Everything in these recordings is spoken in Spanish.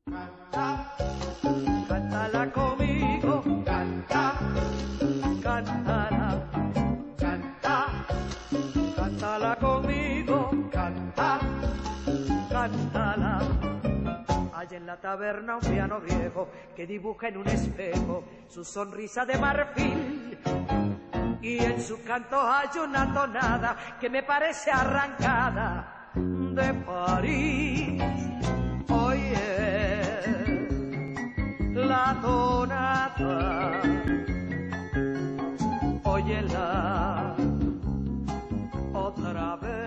Canta, cántala conmigo, canta, cántala, canta, cántala conmigo, canta, cántala. Hay en la taberna un piano viejo que dibuja en un espejo su sonrisa de marfil. Y en su canto hay una tonada que me parece arrancada de París. Oye, la tonada, óyela otra vez.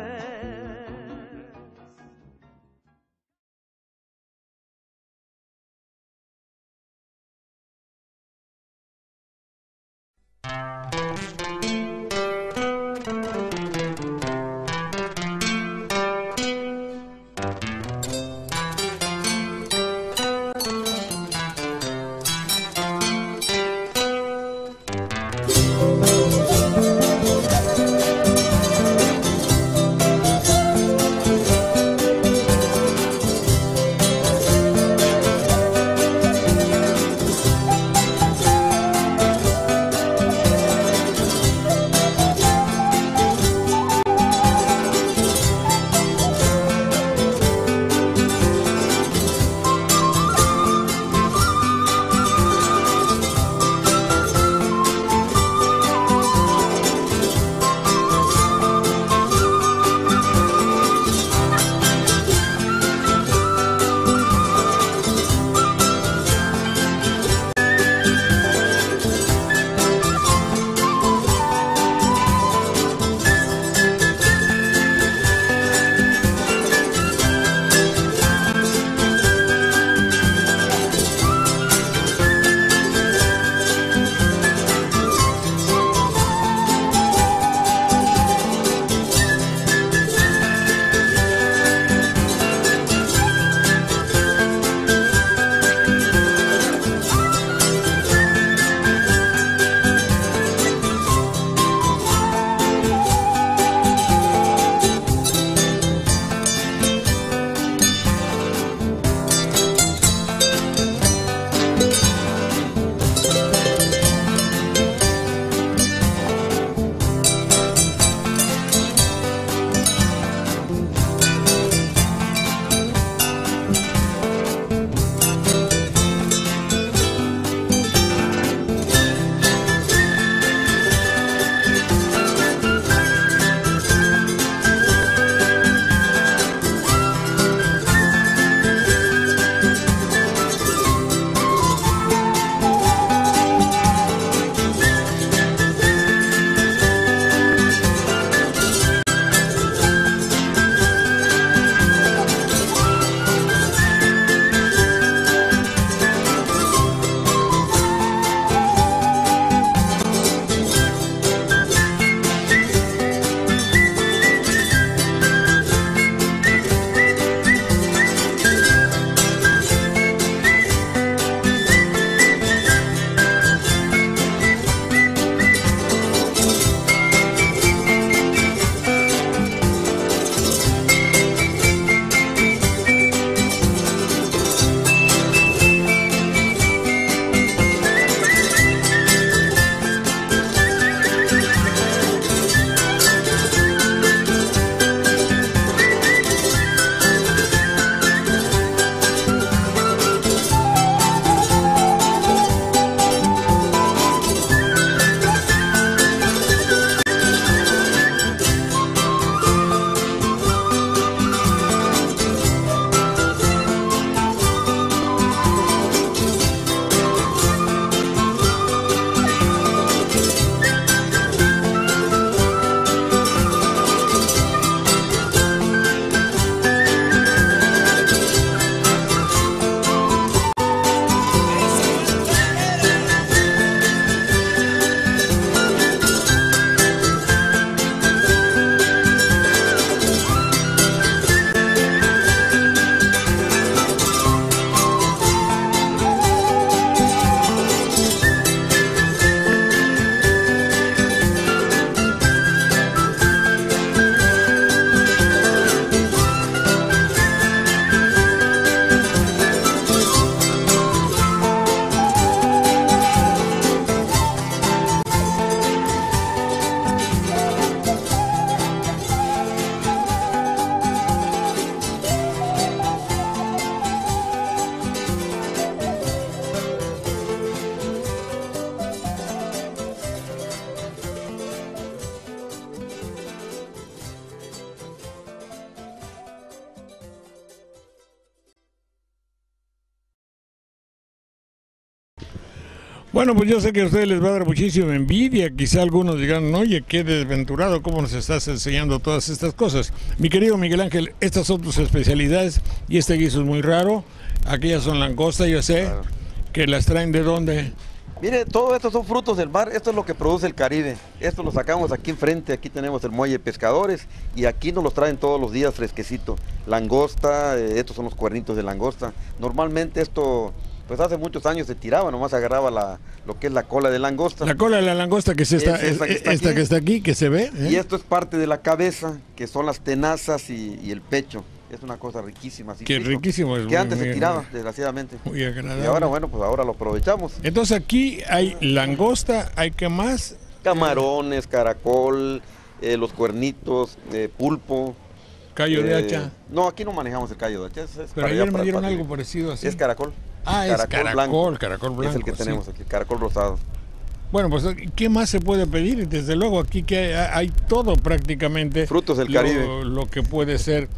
Bueno, pues yo sé que a ustedes les va a dar muchísima envidia, quizá algunos digan, oye, qué desventurado, cómo nos estás enseñando todas estas cosas. Mi querido Miguel Ángel, estas son tus especialidades y este guiso es muy raro, aquellas son langosta, yo sé, claro. Que las traen de dónde. Mire, todo esto son frutos del mar, esto es lo que produce el Caribe, esto lo sacamos aquí enfrente, aquí tenemos el muelle de pescadores y aquí nos los traen todos los días fresquecito. Langosta, estos son los cuernitos de langosta, normalmente esto... Pues hace muchos años se tiraba, nomás agarraba lo que es la cola de langosta. La cola de la langosta que es esta que está aquí, que se ve. Y esto es parte de la cabeza, que son las tenazas y el pecho. Es una cosa riquísima. Así que riquísimo. Que antes se tiraba, desgraciadamente. Muy agradable. Y ahora, bueno, pues ahora lo aprovechamos. Entonces aquí hay langosta, ¿hay qué más? Camarones, caracol, los cuernitos, pulpo. ¿Callo de hacha? No, aquí no manejamos el callo de hacha. Pero ayer me dieron algo parecido así. Es caracol. Ah, es caracol blanco. Es el que tenemos aquí, caracol rosado. Bueno, pues, ¿qué más se puede pedir? Desde luego, aquí que hay todo prácticamente. Frutos del Caribe. Lo que puede ser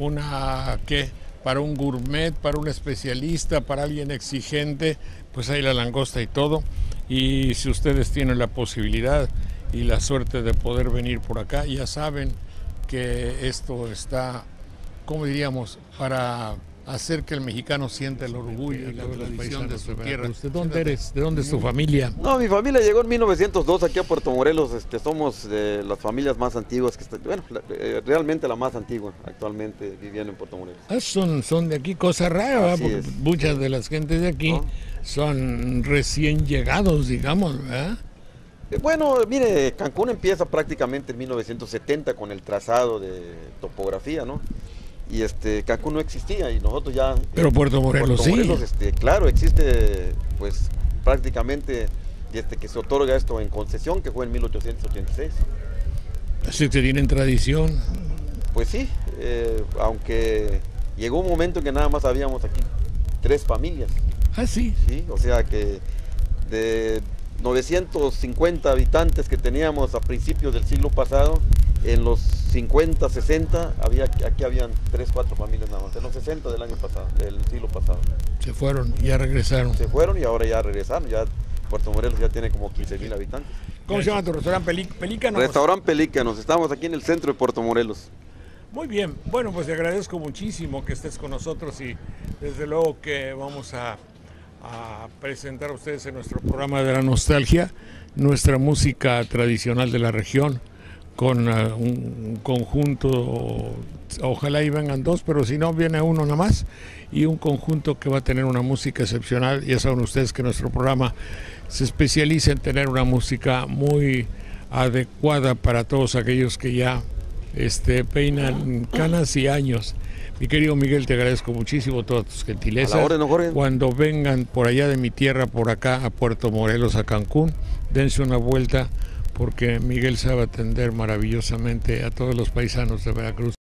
para un gourmet, para un especialista, para alguien exigente, pues hay la langosta y todo. Y si ustedes tienen la posibilidad y la suerte de poder venir por acá, ya saben que esto está, ¿cómo diríamos?, para hacer que el mexicano sienta el orgullo y la tradición de su tierra. ¿De dónde eres? ¿De dónde es tu familia? No, mi familia llegó en 1902 aquí a Puerto Morelos. Somos las familias más antiguas, realmente la más antigua actualmente viviendo en Puerto Morelos. Son de aquí, cosa rara, porque muchas de las gentes de aquí son recién llegados, digamos, ¿verdad? Bueno, mire, Cancún empieza prácticamente en 1970 con el trazado de topografía, ¿no? Y Cancún no existía y nosotros ya... Pero Puerto Morelos sí. Claro, existe pues prácticamente desde que se otorga esto en concesión, que fue en 1886. Así que tienen tradición. Pues sí, aunque llegó un momento en que nada más habíamos aquí 3 familias. Ah, sí. Sí, o sea que de 950 habitantes que teníamos a principios del siglo pasado, en los 50, 60, aquí habían 3, 4 familias nada más, en los 60 del año pasado, del siglo pasado. Se fueron, ya regresaron. Se fueron y ahora ya regresaron, ya Puerto Morelos ya tiene como 15,000 habitantes. ¿Cómo se llama tu restaurante? Pelícanos. Restaurante Pelícanos, estamos aquí en el centro de Puerto Morelos. Muy bien, bueno, pues te agradezco muchísimo que estés con nosotros y desde luego que vamos a presentar a ustedes en nuestro programa de la nostalgia nuestra música tradicional de la región con un conjunto, ojalá y vengan 2, pero si no viene uno nada más, y un conjunto que va a tener una música excepcional. Ya saben ustedes que nuestro programa se especializa en tener una música muy adecuada para todos aquellos que ya peinan canas y años. Mi querido Miguel, te agradezco muchísimo todas tus gentilezas. A la orden, don Jorge. Cuando vengan por allá de mi tierra, por acá a Puerto Morelos, a Cancún, dense una vuelta, porque Miguel sabe atender maravillosamente a todos los paisanos de Veracruz.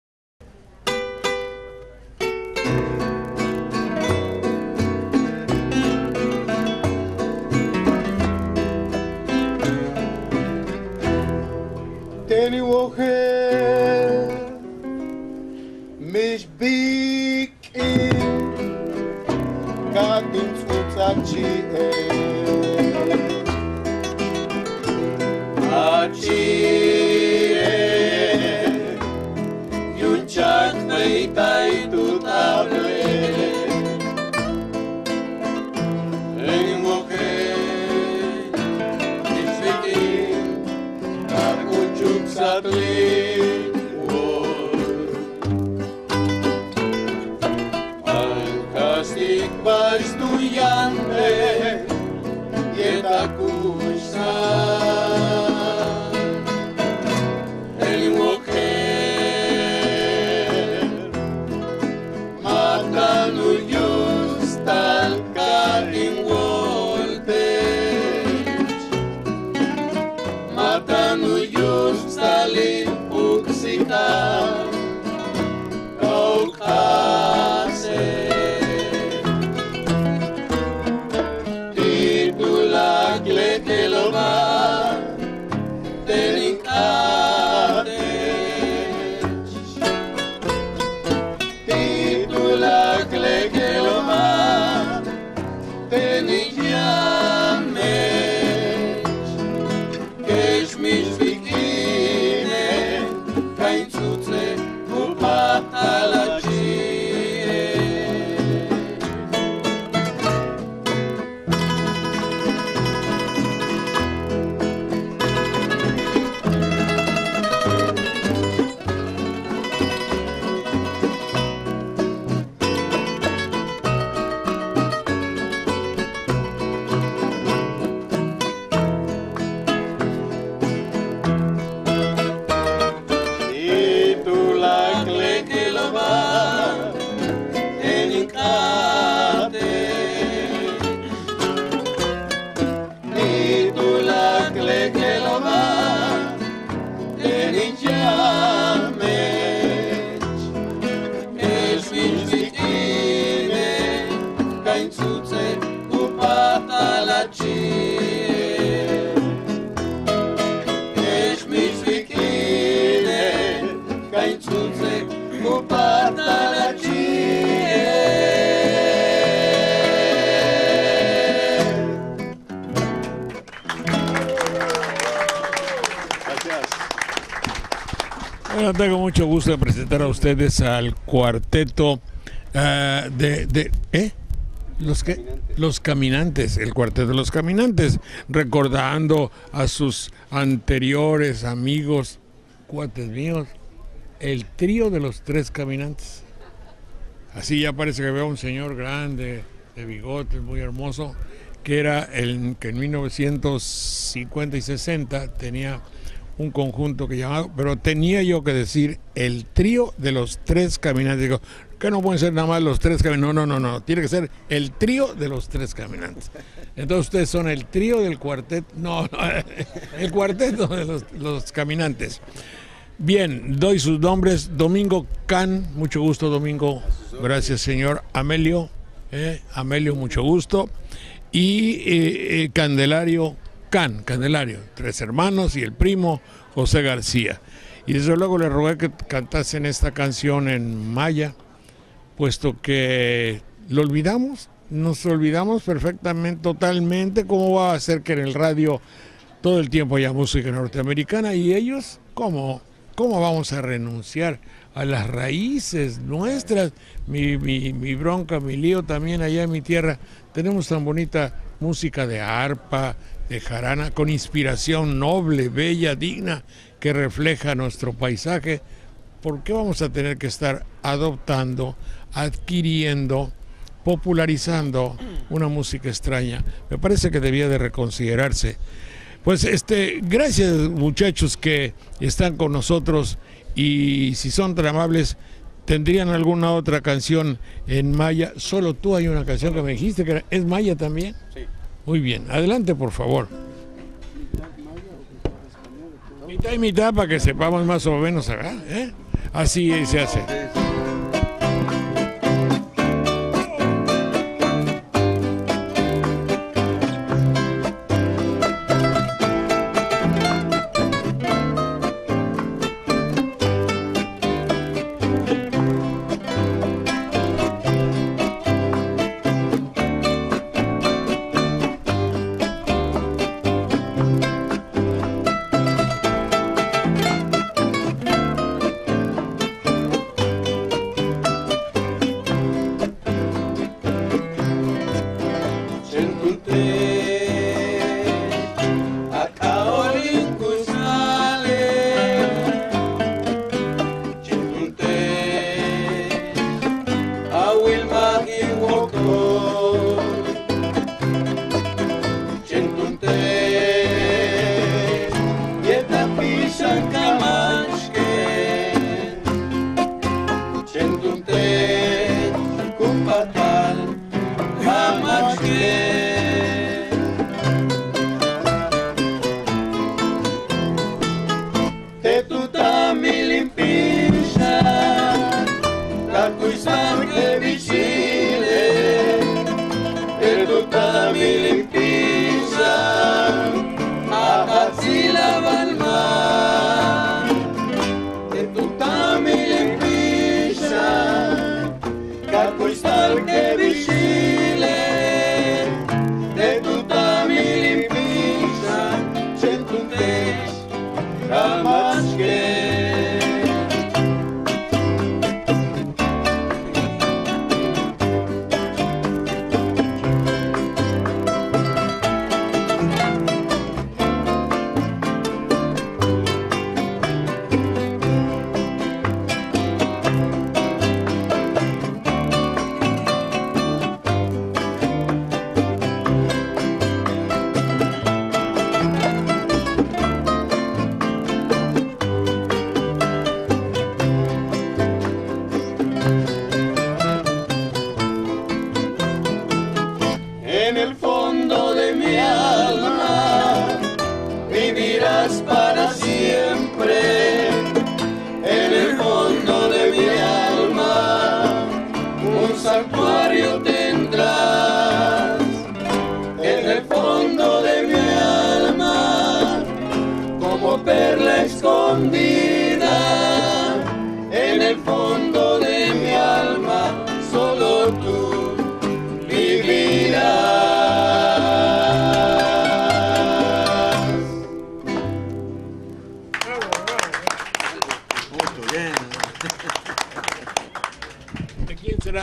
Danny Woher, mich bikin, katin tsutsachi Yunchak naitai tutable Danny Woher, mich bikin, katin tsutsachi Var estudiante y etacusa el mujer matando justa Karin Voltage matando justa Lipuxita Caucase Lag bate. Ni tu la que lo va, te rinchiame. Es vinzitine, cainzuze, cupata la cie. Es vinzitine, cainzuze, cupata la cie. Bueno, tengo mucho gusto de presentar a ustedes al cuarteto Los Caminantes, el cuarteto de Los Caminantes, recordando a sus anteriores amigos, cuates míos, el trío de los Tres Caminantes. Así ya parece que veo a un señor grande, de bigotes, muy hermoso, que era el que en 1950 y 60 tenía un conjunto que llamaba, pero tenía yo que decir el trío de los Tres Caminantes. Digo, que no pueden ser nada más los Tres Caminantes, no, tiene que ser el trío de los Tres Caminantes. Entonces ustedes son el trío del cuarteto, no, el cuarteto de los Caminantes. Bien, doy sus nombres: Domingo Can, mucho gusto Domingo, gracias señor. Amelio, mucho gusto. Y Candelario Can, Candelario, tres hermanos y el primo José García. Y desde luego le rogué que cantasen esta canción en maya, puesto que lo olvidamos, nos olvidamos perfectamente, totalmente. ¿Cómo va a ser que en el radio todo el tiempo haya música norteamericana? Y ellos, ¿cómo vamos a renunciar a las raíces nuestras? Mi bronca, mi lío también allá en mi tierra. Tenemos tan bonita música de arpa, de jarana, con inspiración noble, bella, digna, que refleja nuestro paisaje. ¿Por qué vamos a tener que estar adoptando, adquiriendo, popularizando una música extraña? Me parece que debía de reconsiderarse. Pues gracias muchachos que están con nosotros, y si son tan amables, ¿tendrían alguna otra canción en maya? Solo tú hay una canción que me dijiste que es maya también. Sí. Muy bien, adelante por favor. Mitad y mitad para que sepamos más o menos, ¿verdad? Así se hace.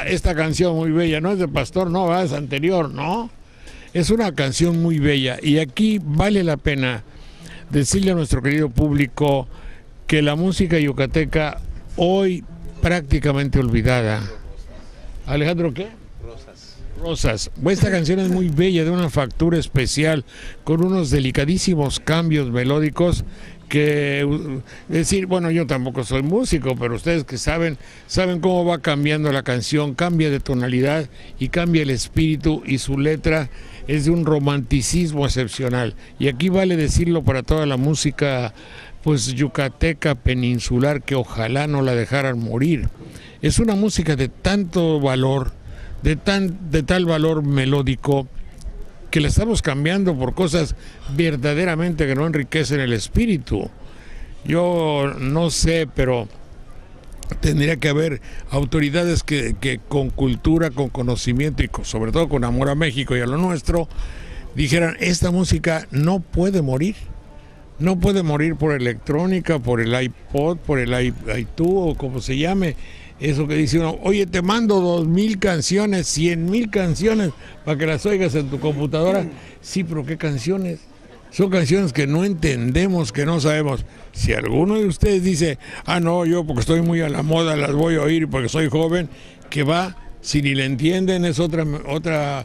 esta canción muy bella, no es de Pastor, no, es anterior, ¿no? Es una canción muy bella y aquí vale la pena decirle a nuestro querido público que la música yucateca hoy prácticamente olvidada. Alejandro, ¿qué? Rosas. Esta canción es muy bella, de una factura especial, con unos delicadísimos cambios melódicos que, decir, bueno, yo tampoco soy músico, pero ustedes que saben cómo va cambiando la canción, cambia de tonalidad y cambia el espíritu, y su letra es de un romanticismo excepcional. Y aquí vale decirlo para toda la música, pues yucateca, peninsular, que ojalá no la dejaran morir. Es una música de tanto valor, de tal valor melódico, que la estamos cambiando por cosas verdaderamente que no enriquecen el espíritu. Yo no sé, pero tendría que haber autoridades que con cultura, con conocimiento y sobre todo con amor a México y a lo nuestro, dijeran, esta música no puede morir. No puede morir por electrónica, por el iPod, por el iTunes o como se llame. Eso que dice uno, oye, te mando 2,000 canciones, 100,000 canciones para que las oigas en tu computadora. Sí, pero ¿qué canciones? Son canciones que no entendemos, que no sabemos. Si alguno de ustedes dice, no, yo porque estoy muy a la moda las voy a oír porque soy joven, que va, si ni le entienden es otra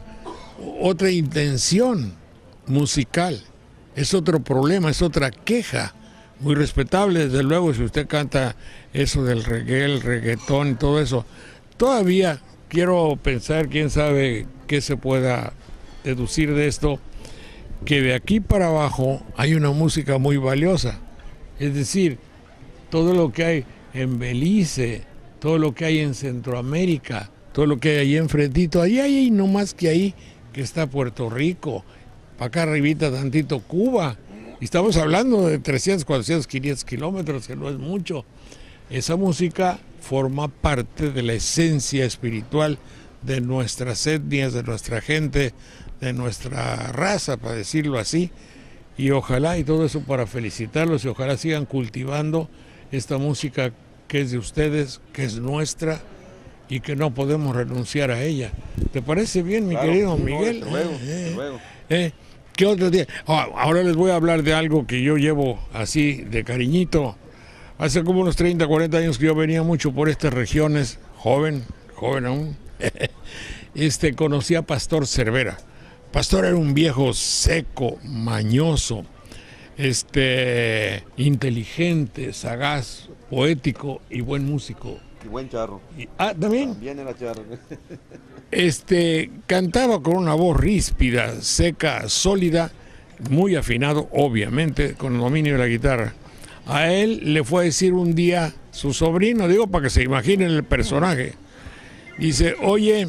intención musical, es otro problema, es otra queja. Muy respetable, desde luego, si usted canta eso del reggae, el reggaetón y todo eso. Todavía quiero pensar, quién sabe qué se pueda deducir de esto, que de aquí para abajo hay una música muy valiosa. Es decir, todo lo que hay en Belice, todo lo que hay en Centroamérica, todo lo que hay ahí enfrentito, ahí hay no más que ahí, que está Puerto Rico, para acá arribita tantito Cuba. Y estamos hablando de 300, 400, 500 kilómetros, que no es mucho. Esa música forma parte de la esencia espiritual de nuestras etnias, de nuestra gente, de nuestra raza, para decirlo así. Y ojalá, y todo eso para felicitarlos, y ojalá sigan cultivando esta música que es de ustedes, que es nuestra, y que no podemos renunciar a ella. ¿Te parece bien, mi querido Miguel? Luego. ¿Qué otro día? Ahora les voy a hablar de algo que yo llevo así de cariñito. Hace como unos 30, 40 años que yo venía mucho por estas regiones, joven aún. Conocí a Pastor Cervera. Pastor era un viejo seco, mañoso, inteligente, sagaz, poético y buen músico. Y buen charro. ¿También? También era charro. Cantaba con una voz ríspida, seca, sólida, muy afinado, obviamente, con el dominio de la guitarra. A él le fue a decir un día su sobrino, digo para que se imaginen el personaje, dice, oye,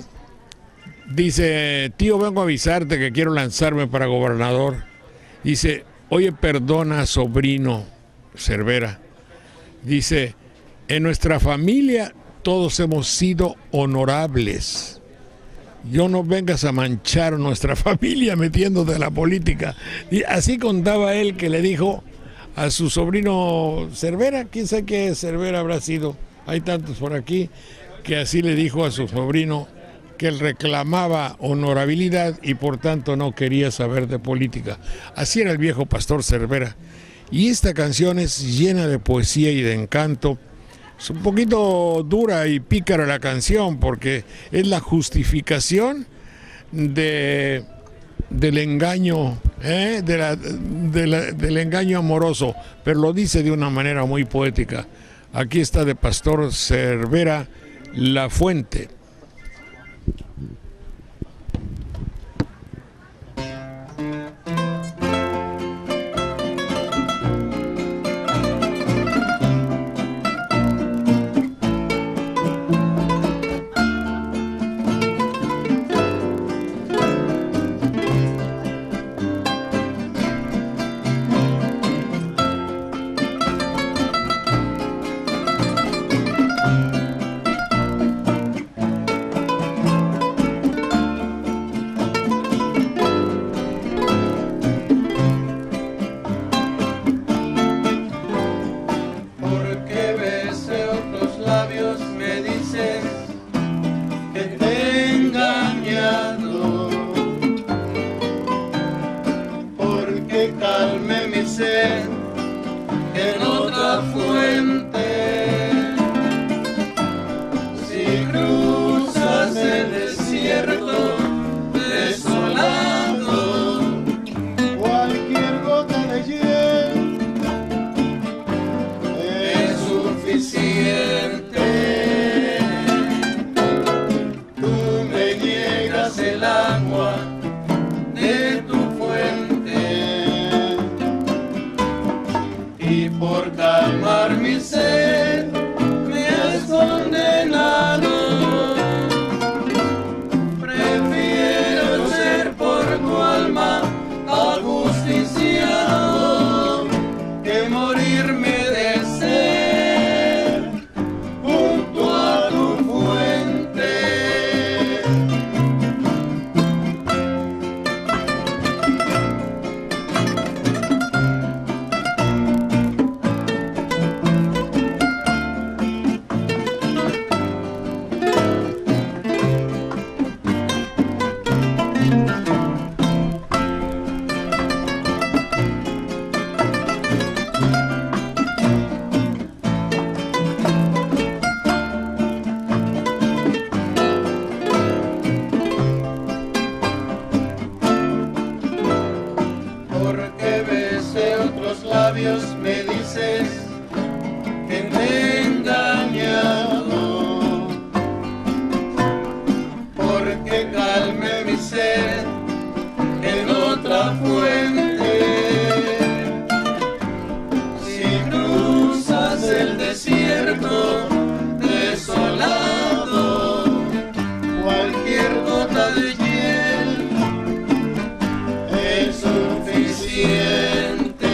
tío, vengo a avisarte que quiero lanzarme para gobernador. Dice, oye, perdona, sobrino Cervera. Dice, en nuestra familia todos hemos sido honorables. Yo no vengas a manchar nuestra familia metiéndote en la política. Y así contaba él, que le dijo a su sobrino Cervera, quién sabe qué Cervera habrá sido, hay tantos por aquí, que así le dijo a su sobrino que él reclamaba honorabilidad y por tanto no quería saber de política. Así era el viejo Pastor Cervera. Y esta canción es llena de poesía y de encanto. Es un poquito dura y pícara la canción porque es la justificación del engaño, del engaño amoroso, pero lo dice de una manera muy poética. Aquí está de Pastor Cervera, La Fuente. niegas el agua de tu fuente, y por calmar mi sed me has condenado. Prefiero ser por tu alma ajusticiado que morirme de sed junto a tu fuente. Porque besé otros labios, me dices que me he engañado. Porque calmé mi sed en otra fuente. Si cruzas el desierto desolado, cualquier gota de hiel es suficiente.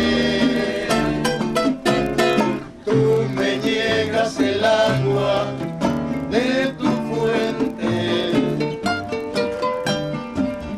Tú me niegas el agua de tu fuente,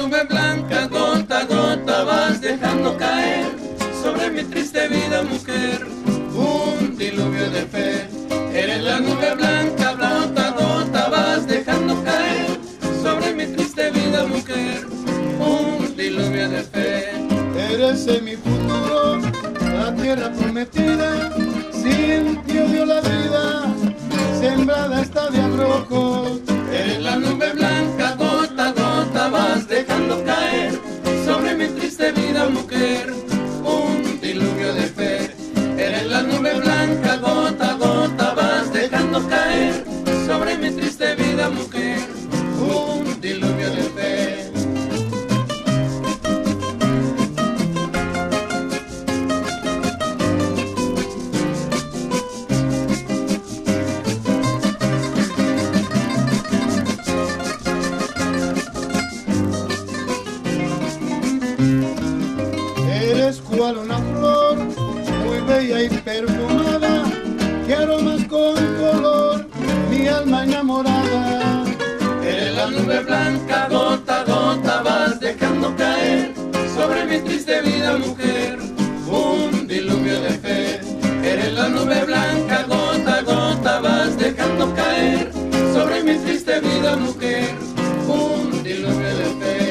nube blanca, gota a gota vas dejando caer sobre mi triste vida, mujer, un diluvio de fe. Eres la nube blanca, gota a gota vas dejando caer sobre mi triste vida, mujer, un diluvio de fe. Eres en mi futuro, la tierra prometida, sin ti odio la vida, sembrada está de abrojos. Eres la nube blanca, gota a gota vas dejando caer sobre mi triste vida, mujer, un diluvio de fe. Eres la nube blanca, gota a gota vas dejando caer sobre mi triste vida, mujer, un diluvio de fe. Eres cual una flor, muy bella y perfumada, que aromas con color mi alma enamorada. Eres la nube blanca, gota a gota vas dejando caer sobre mi triste vida, mujer, un diluvio de fe. Eres la nube blanca, gota a gota vas dejando caer sobre mi triste vida, mujer, un diluvio de fe.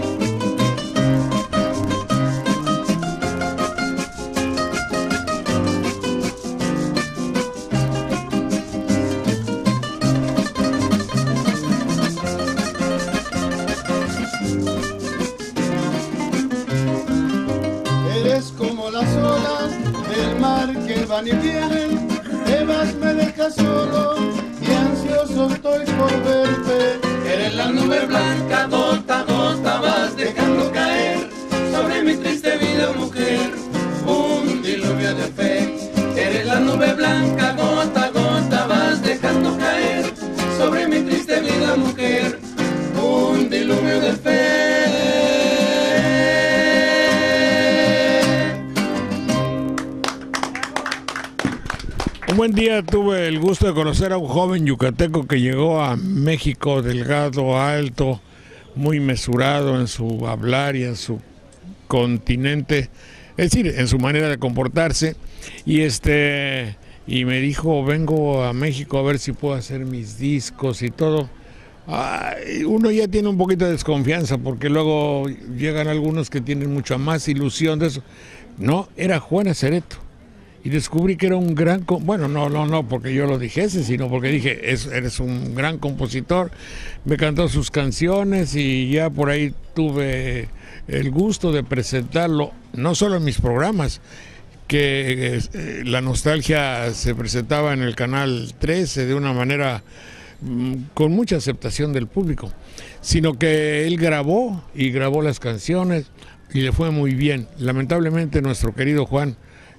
Eres como las olas del mar que van y vienen, te vas, me dejas solo y ansioso estoy por verte. Eres la nube blanca, gota a gota vas dejando caer sobre mi triste vida, mujer, un diluvio de fe. Eres la nube blanca, gota a gota vas dejando caer sobre mi triste vida, mujer, un diluvio de fe. Un buen día tuve el gusto de conocer a un joven yucateco que llegó a México delgado, alto, muy mesurado en su hablar y en su continente, es decir, en su manera de comportarse, y me dijo, vengo a México a ver si puedo hacer mis discos y todo. Uno ya tiene un poquito de desconfianza porque luego llegan algunos que tienen mucha más ilusión de eso. No, era Juan Acereto. Y descubrí que era un gran... Bueno, no porque yo lo dijese, sino porque dije, eres un gran compositor. Me cantó sus canciones y ya por ahí tuve el gusto de presentarlo, no solo en mis programas, que La Nostalgia se presentaba en el Canal 13 de una manera con mucha aceptación del público, sino que él grabó las canciones y le fue muy bien. Lamentablemente nuestro querido Juan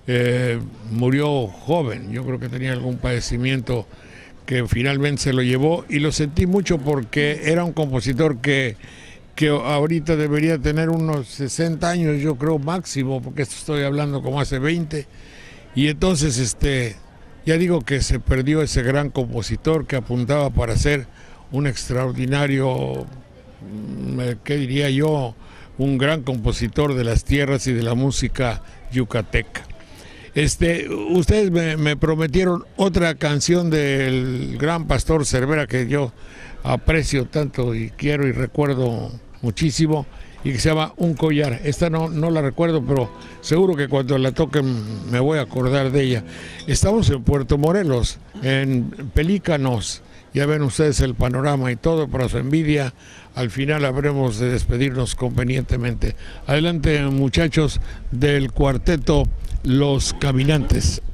murió joven, yo creo que tenía algún padecimiento que finalmente se lo llevó y lo sentí mucho porque era un compositor que ahorita debería tener unos 60 años, yo creo máximo, porque esto estoy hablando como hace 20, y entonces ya digo que se perdió ese gran compositor que apuntaba para ser un extraordinario, ¿qué diría yo? Un gran compositor de las tierras y de la música yucateca. Ustedes me prometieron otra canción del gran Pastor Cervera que yo aprecio tanto y quiero y recuerdo muchísimo, y que se llama Un Collar. Esta no la recuerdo, pero seguro que cuando la toquen me voy a acordar de ella. Estamos en Puerto Morelos, en Pelícanos. Ya ven ustedes el panorama y todo, para su envidia. Al final habremos de despedirnos convenientemente. Adelante, muchachos del cuarteto Los Caminantes.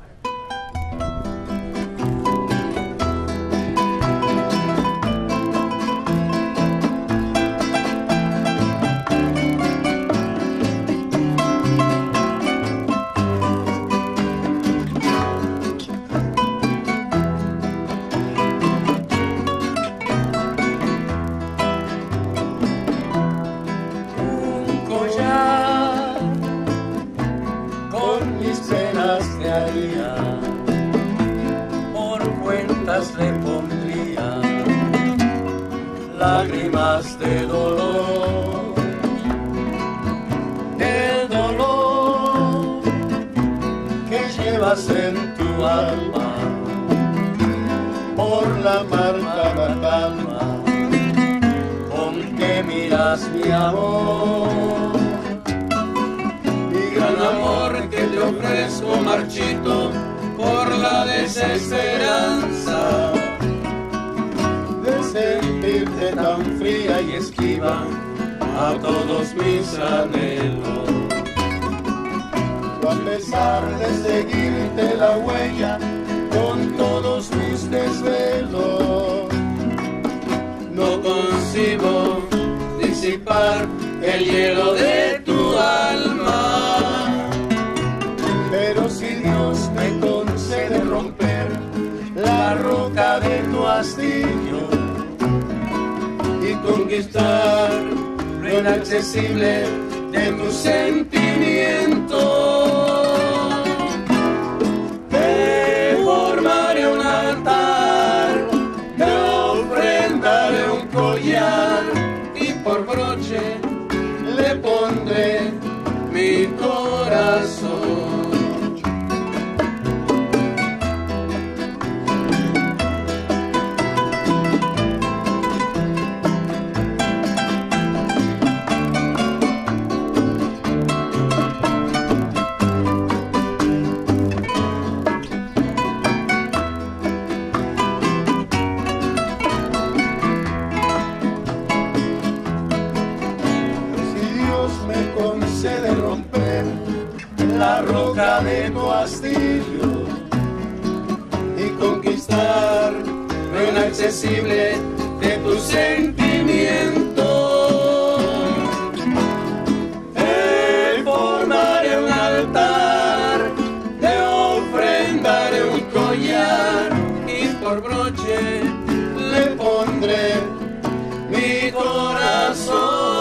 Le pondría lágrimas de dolor. llevas en tu alma por la marca palma con que miras mi amor. Mi gran amor que te ofrezco marchito por la desesperanza de sentirte tan fría y esquiva a todos mis anhelos. Yo a pesar de seguirte la huella con todos mis desvelos, no consigo disipar el hielo de tu alma. pero si Dios me concede romper la roca de tu hastillo Y conquistar lo inaccesible de tus sentimientos, te formaré un altar, te ofrendaré un collar y por broche le pondré mi corazón. de romper la roca de tu hastillo y conquistar lo inaccesible de tus sentimientos. Te formaré un altar, te ofrendaré un collar y por broche le pondré mi corazón.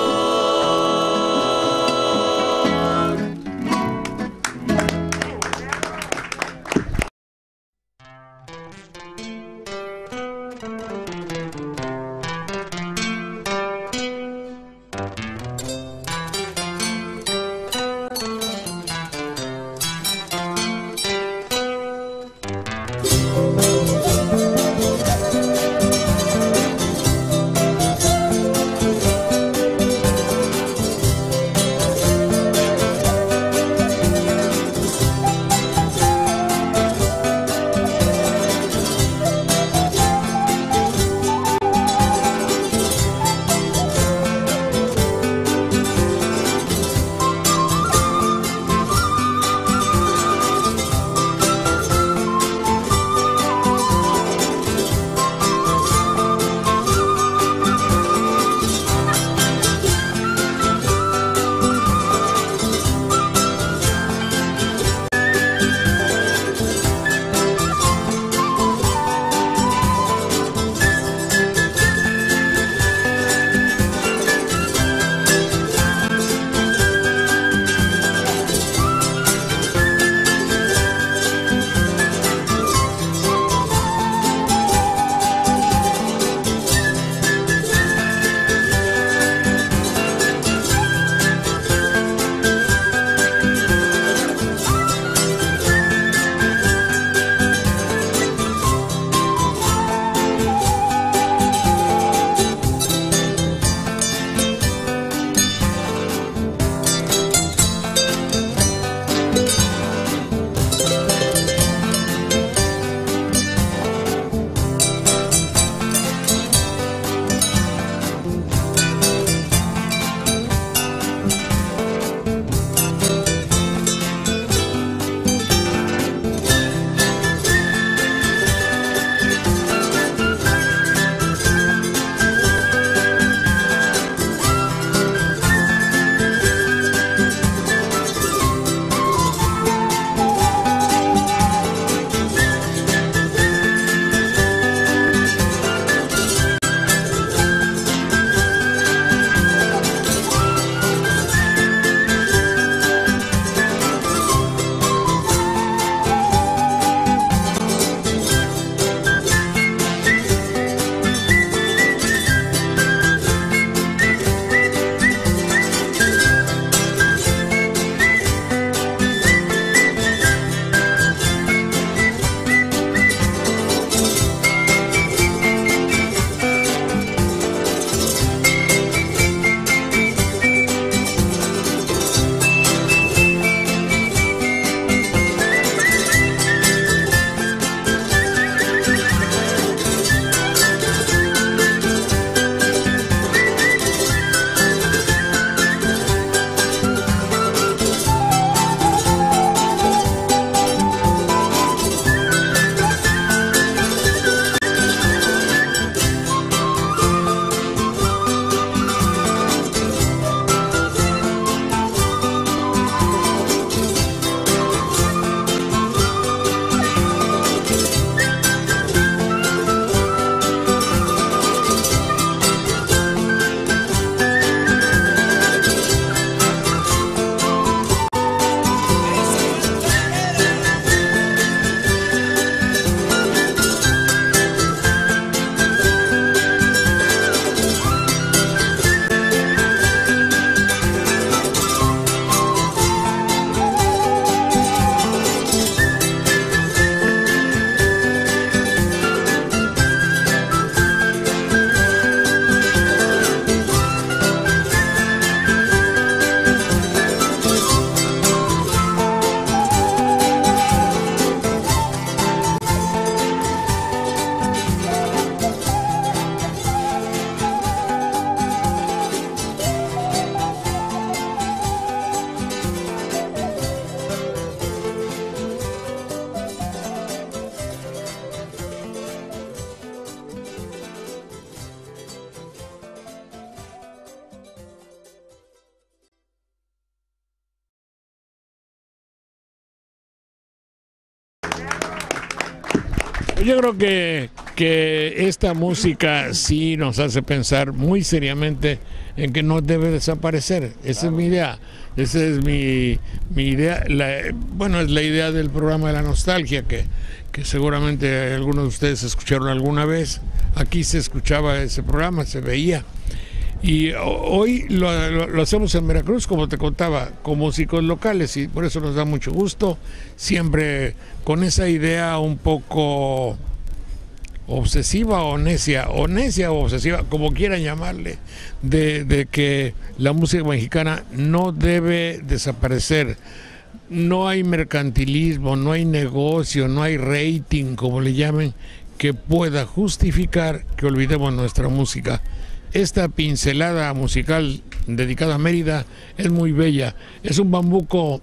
Yo creo que esta música sí nos hace pensar muy seriamente en que no debe desaparecer. Esa es mi idea. Esa es mi idea. Bueno, es la idea del programa de la nostalgia que seguramente algunos de ustedes escucharon alguna vez. Aquí se escuchaba ese programa, se veía. Y hoy lo hacemos en Veracruz, como te contaba, con músicos locales, y por eso nos da mucho gusto, siempre con esa idea un poco obsesiva o necia o obsesiva, como quieran llamarle, de que la música mexicana no debe desaparecer. No hay mercantilismo, no hay negocio, no hay rating, como le llamen, que pueda justificar que olvidemos nuestra música. Esta pincelada musical dedicada a Mérida es muy bella. Es un bambuco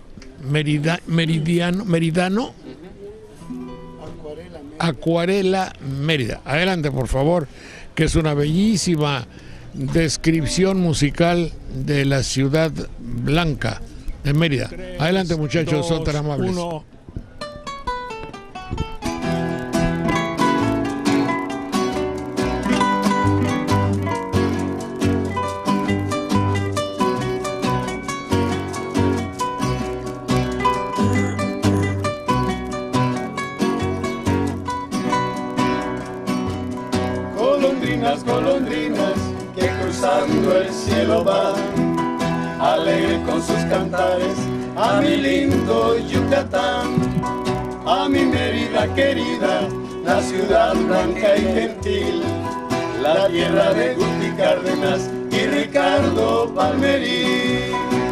meridano, Acuarela Mérida. Adelante, por favor, que es una bellísima descripción musical de la ciudad blanca de Mérida. Adelante, muchachos, son tan amables. 1. Golondrinas que cruzando el cielo van, alegre con sus cantares, a mi lindo Yucatán, a mi Mérida querida, la ciudad blanca y gentil, la tierra de Guti Cárdenas y Ricardo Palmerín.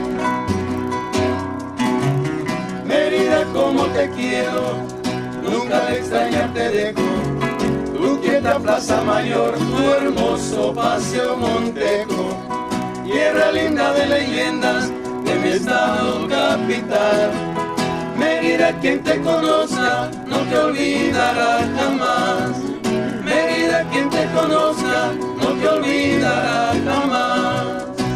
Mérida, como te quiero, nunca de extrañar te dejo. Tu quieta Plaza Mayor, tu hermoso Paseo Montejo, tierra linda de leyendas de mi estado capital. Mérida, quien te conozca no te olvidará jamás. Mérida, quien te conozca no te olvidará jamás.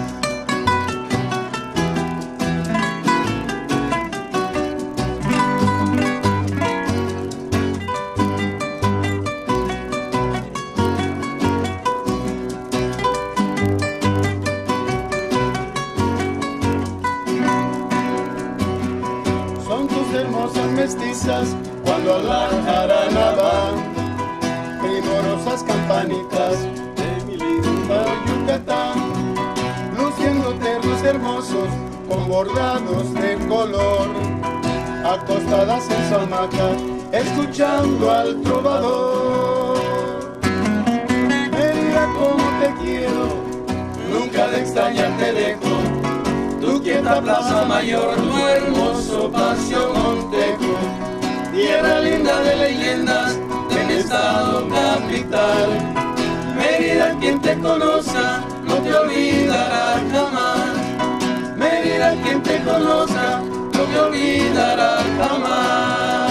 Mestizas cuando a la jarana van, primorosas campánicas de mi linda Yucatán, luciendo ternos hermosos con bordados de color, acostadas en su hamaca, escuchando al trovador. Mérida, como te quiero, nunca de extrañar te dejo. Tu quieta Plaza Mayor, tu hermoso Paseo Montejo, tierra linda de leyendas de mi estado capital. Mérida, quien te conozca no te olvidará jamás. Mérida, quien te conozca no te olvidará jamás.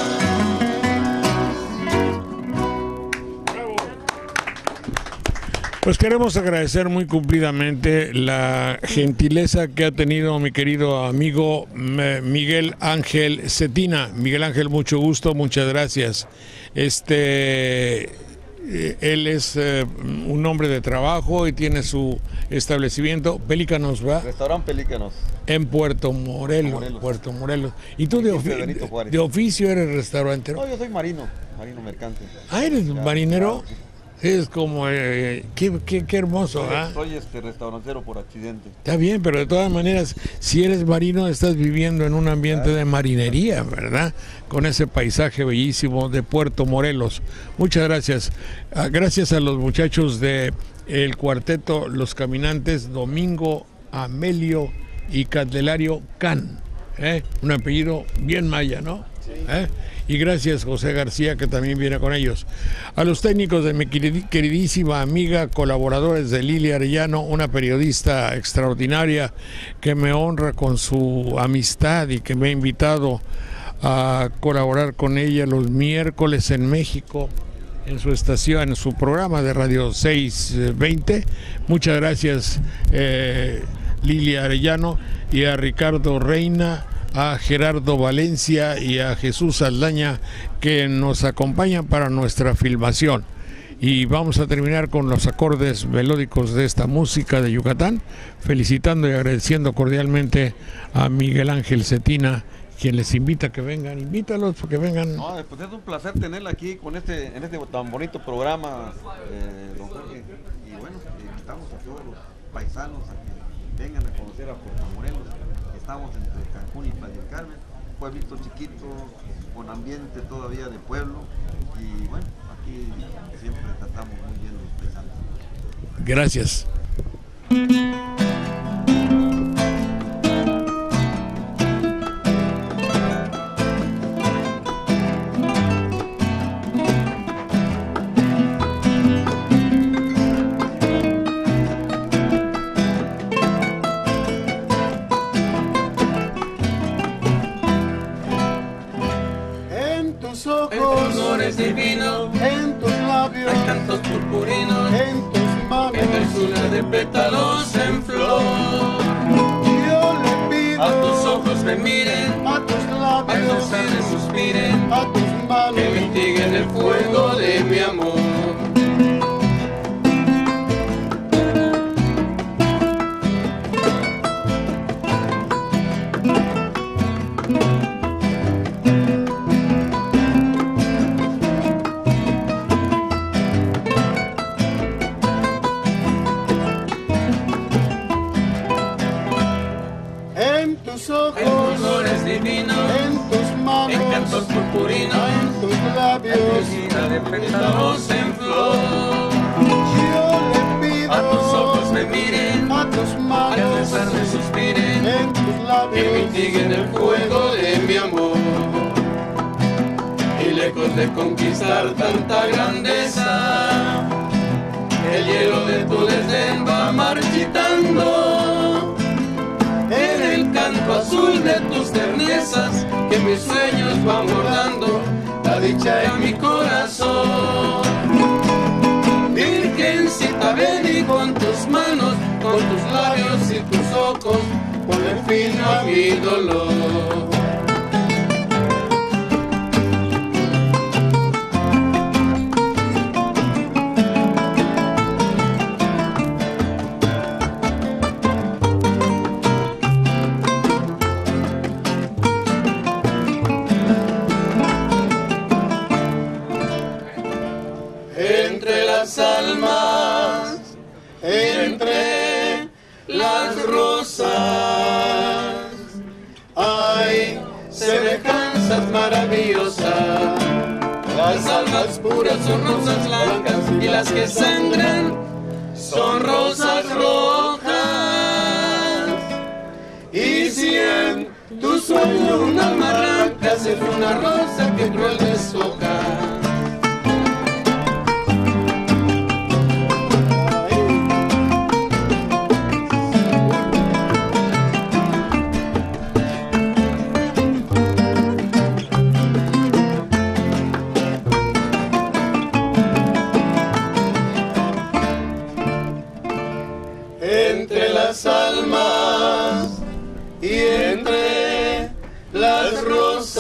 Pues queremos agradecer muy cumplidamente la gentileza que ha tenido mi querido amigo Miguel Ángel Cetina. Miguel Ángel, mucho gusto, muchas gracias. Él es un hombre de trabajo y tiene su establecimiento, Pelícanos, ¿va? Restaurante Pelícanos. En Puerto Morelos. Puerto Morelos. ¿Y tú de oficio eres restaurante? No, yo soy marino mercante. Ah, ¿eres marinero? Claro. Es como, qué hermoso, ¿ah? Soy restaurantero por accidente. Está bien, pero de todas maneras, si eres marino, estás viviendo en un ambiente de marinería, ¿verdad? Con ese paisaje bellísimo de Puerto Morelos. Muchas gracias. Gracias a los muchachos de el cuarteto Los Caminantes, Domingo, Amelio y Candelario Can. Un apellido bien maya, ¿no? Sí. Y gracias José García, que también viene con ellos. A los técnicos de mi queridísima amiga, colaboradores de Lili Arellano, una periodista extraordinaria que me honra con su amistad y que me ha invitado a colaborar con ella los miércoles en México, en su estación, en su programa de Radio 620. Muchas gracias Lili Arellano, y a Ricardo Reina, a Gerardo Valencia y a Jesús Saldaña, que nos acompañan para nuestra filmación. Y vamos a terminar con los acordes melódicos de esta música de Yucatán, felicitando y agradeciendo cordialmente a Miguel Ángel Cetina, quien les invita a que vengan. Invítalos para que vengan. No, pues es un placer tenerla aquí con en este tan bonito programa, don Jorge. Y bueno, invitamos a todos los paisanos a que vengan a conocer a Puerto Morelos. Estamos entre Cancún y Playa del Carmen, pueblito chiquito, con ambiente todavía de pueblo. Y bueno, aquí siempre tratamos muy bien los paisanos. Gracias. Divino, en tus labios hay cantos purpurinos, en tus manos en dulzura de pétalos en flor. Yo le pido a tus ojos me miren, a tus labios a tus seres suspiren, a tus manos que mitiguen el fuego de mi amor. De pétalos en flor. Yo le pido a tus ojos me miren, a tus manos al besar me suspiren, en tus labios que mitiguen el fuego de mi amor. Y lejos de conquistar tanta grandeza, el hielo de tu desdén va marchitando en el canto azul de tus ternezas que mis sueños van bordando la dicha en mi corazón. Virgencita, ven y con tus manos, con tus labios y tus ojos, ponle fin a mi dolor. Almas, entre las rosas, hay semejanzas maravillosas. Las almas puras son rosas blancas y las que sangran son rosas rojas. Y si en tu sueño un alma arranca, es una rosa que cruel deshoja. Almas y entre las rosas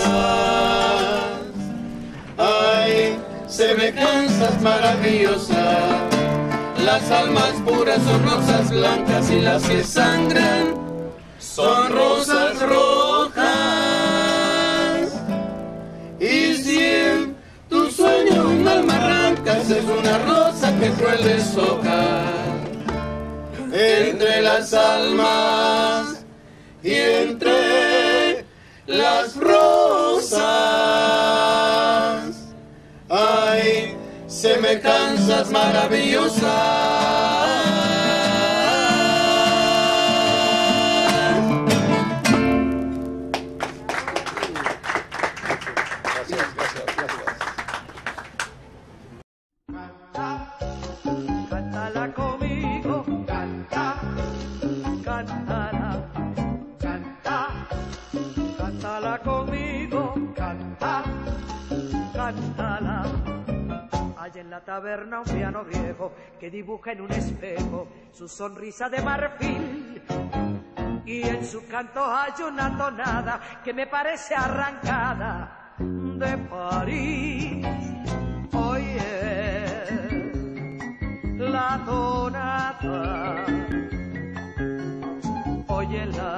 hay semejanzas maravillosas. Las almas puras son rosas blancas y las que sangran son rosas rojas. Y si en tu sueño un alma arranca, es una rosa que cruel deshoja. Entre las almas y entre las rosas hay semejanzas maravillosas. Cántala conmigo, canta, cántala, canta, cántala conmigo, canta, cántala. Hay en la taberna un piano viejo que dibuja en un espejo su sonrisa de marfil. y en su canto hay una tonada que me parece arrancada de París. Oye, la tonada, oye la